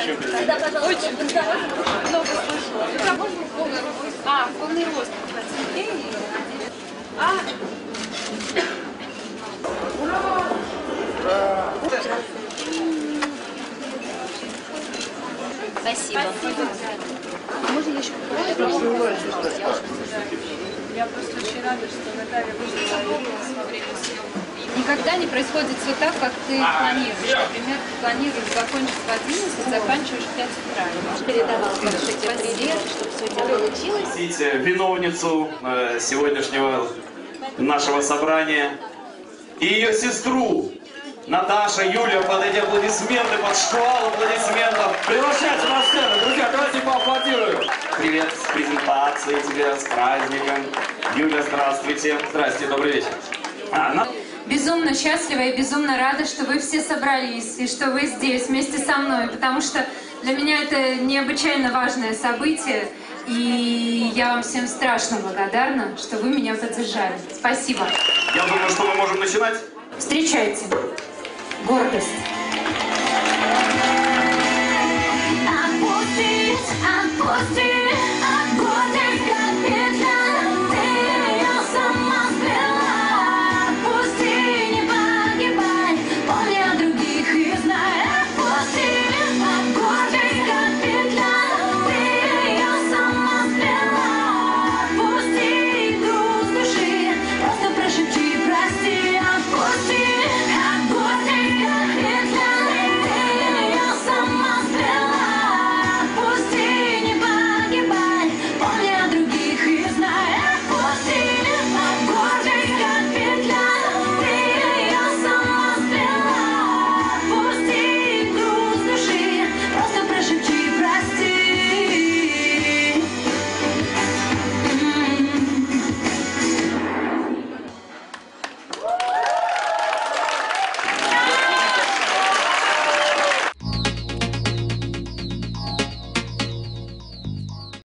очень приятно. Очень много слышала. Полный рост. Спасибо. Можно еще Я просто очень рада, что Наталья выжила во время съемок. Никогда не происходит все так, как ты планируешь. Например, ты планируешь закончить в 11, заканчиваешь в 5 утра. Передавал большой тебе привет, чтобы все у тебя получилось. Видите, виновницу сегодняшнего нашего собрания и ее сестру Наташа, Юля, под эти аплодисменты, под шквал аплодисментов. Приглашайте на сцену, друзья, давайте поаплодируем. Привет с презентацией тебе, с праздником. Юля, здравствуйте. Здрасте, добрый вечер. Безумно счастлива и безумно рада, что вы все собрались и что вы здесь вместе со мной, потому что для меня это необычайно важное событие, и я вам всем страшно благодарна, что вы меня поддержали. Спасибо. Я думаю, что мы можем начинать. Встречайте. Гордость.